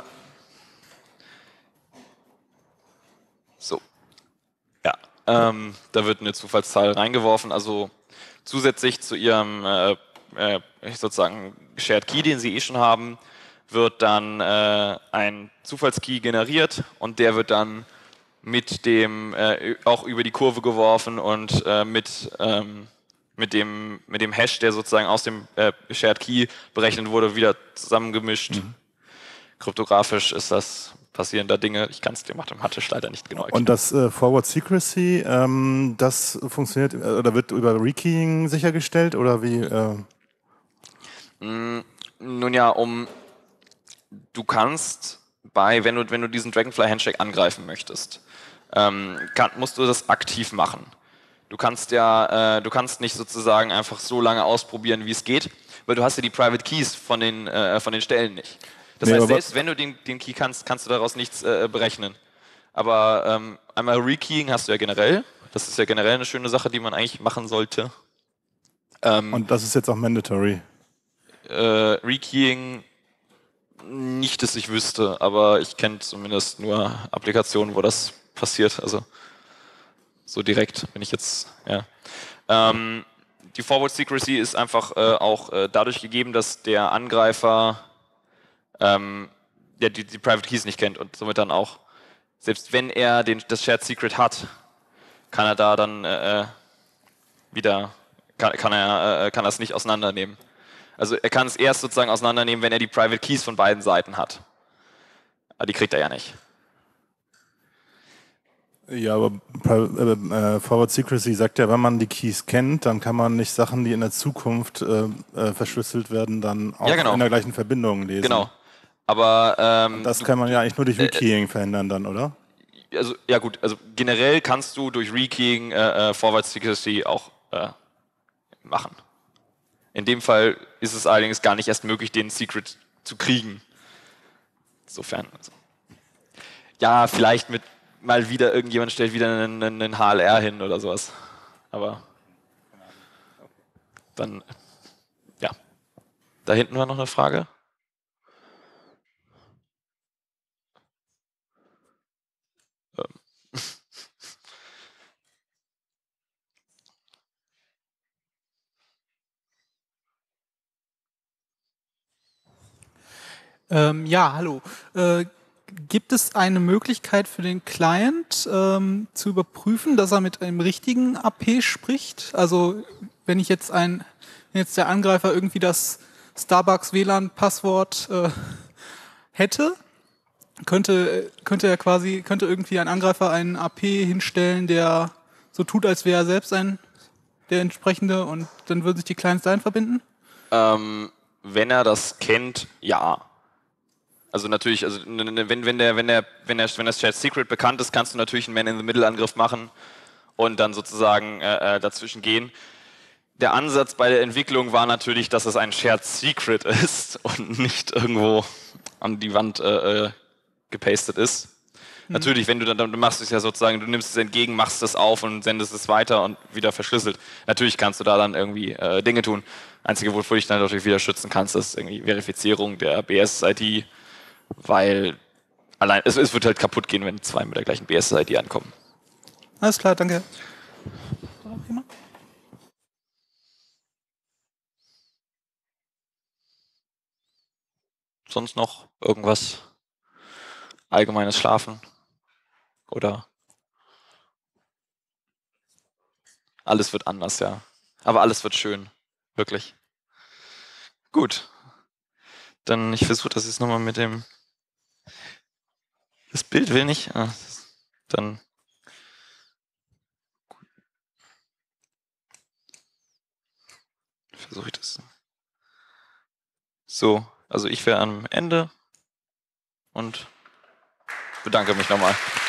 So. Ja, ähm, da wird eine Zufallszahl reingeworfen, also zusätzlich zu ihrem äh, äh, sozusagen Shared Key, den sie eh schon haben, wird dann äh, ein Zufallskey generiert und der wird dann mit dem äh, auch über die Kurve geworfen und äh, mit, ähm, mit, dem, mit dem Hash, der sozusagen aus dem äh, Shared Key berechnet wurde, wieder zusammengemischt. Mhm. Kryptografisch ist das passieren da Dinge. Ich kann es dem mathematisch leider nicht genau erklären. Und das äh, Forward Secrecy, ähm, das funktioniert äh, oder wird über Rekeying sichergestellt oder wie? Äh? Mm, nun ja, um du kannst bei, wenn du, wenn du diesen Dragonfly Handshake angreifen möchtest, ähm, kann, musst du das aktiv machen. Du kannst ja, äh, du kannst nicht sozusagen einfach so lange ausprobieren, wie es geht, weil du hast ja die Private Keys von den, äh, von den Stellen nicht. Das nee, heißt, selbst wenn du den, den Key kannst, kannst du daraus nichts äh, berechnen. Aber ähm, einmal Rekeying hast du ja generell. Das ist ja generell eine schöne Sache, die man eigentlich machen sollte. Ähm, Und das ist jetzt auch mandatory? Äh, Rekeying nicht, dass ich wüsste, aber ich kenne zumindest nur Applikationen, wo das passiert. Also so direkt, wenn ich jetzt, ja. Ähm, die Forward Secrecy ist einfach äh, auch äh, dadurch gegeben, dass der Angreifer ähm, ja, die, die Private Keys nicht kennt und somit dann auch, selbst wenn er den, das Shared Secret hat, kann er da dann äh, wieder, kann, kann er äh, kann das nicht auseinandernehmen. Also er kann es erst sozusagen auseinandernehmen, wenn er die Private Keys von beiden Seiten hat. Aber die kriegt er ja nicht. Ja, aber äh, Forward Secrecy sagt ja, wenn man die Keys kennt, dann kann man nicht Sachen, die in der Zukunft äh, äh, verschlüsselt werden, dann auch ja, genau. in der gleichen Verbindung lesen. Genau. Aber ähm, Und das kann man du, ja eigentlich nur durch Rekeying äh, verhindern dann, oder? Also ja gut, also generell kannst du durch Rekeying äh, Forward Secrecy auch äh, machen. In dem Fall ist es allerdings gar nicht erst möglich, den Secret zu kriegen. Insofern. Also. Ja, vielleicht mit mal wieder irgendjemand stellt wieder einen, einen H L R hin oder sowas. Aber dann, ja. Da hinten war noch eine Frage. Ähm. Ähm, ja, hallo. Äh, gibt es eine Möglichkeit für den Client ähm, zu überprüfen, dass er mit einem richtigen A P spricht? Also wenn ich jetzt ein, wenn jetzt der Angreifer irgendwie das Starbucks W L A N-Passwort äh, hätte, könnte könnte er quasi könnte irgendwie ein Angreifer einen A P hinstellen, der so tut, als wäre er selbst ein der entsprechende, und dann würden sich die Clients dahin verbinden? Ähm, wenn er das kennt, ja. Also natürlich, also wenn, wenn, der, wenn, der, wenn, der, wenn das Shared Secret bekannt ist, kannst du natürlich einen Man-in-the-Middle-Angriff machen und dann sozusagen äh, dazwischen gehen. Der Ansatz bei der Entwicklung war natürlich, dass es ein Shared Secret ist und nicht irgendwo an die Wand äh, gepastet ist. Mhm. Natürlich, wenn du dann, du machst es ja sozusagen, du nimmst es entgegen, machst es auf und sendest es weiter und wieder verschlüsselt. Natürlich kannst du da dann irgendwie äh, Dinge tun. Einzige, wovor du dich dann natürlich wieder schützen kannst, ist irgendwie Verifizierung der B S-I D, weil allein, es, es wird halt kaputt gehen, wenn zwei mit der gleichen B S-I D ankommen. Alles klar, danke. Sonst noch irgendwas? Allgemeines Schlafen? Oder? Alles wird anders, ja. Aber alles wird schön. Wirklich. Gut. Dann, ich versuche das jetzt nochmal mit dem... Das Bild will nicht. Ah, dann... Versuche ich das. So. Also ich wäre am Ende und bedanke mich nochmal.